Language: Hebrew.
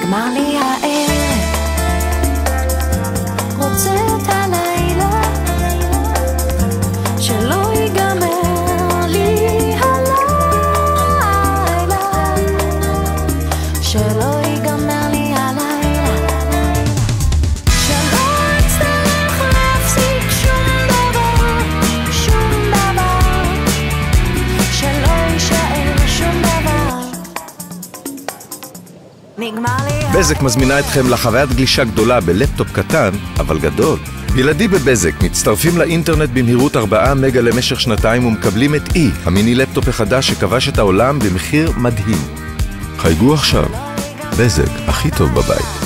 נגמר לי הערב, רוצה את הלילה, שלא ייגמר לי הלילה, שלא ייגמר לי הלילה, שלא אצטרך להפסיק שום דבר, שום דבר, שלא יישאר שום דבר. נגמר לי בזק מזמינה אתכם לחוויית גלישה גדולה בלפטופ קטן, אבל גדול. ילדי בבזק מצטרפים לאינטרנט במהירות 4 מגה למשך 2 ומקבלים את המיני לפטופ החדש שכבש את העולם במחיר מדהים. חייגו עכשיו. בזק, הכי טוב בבית.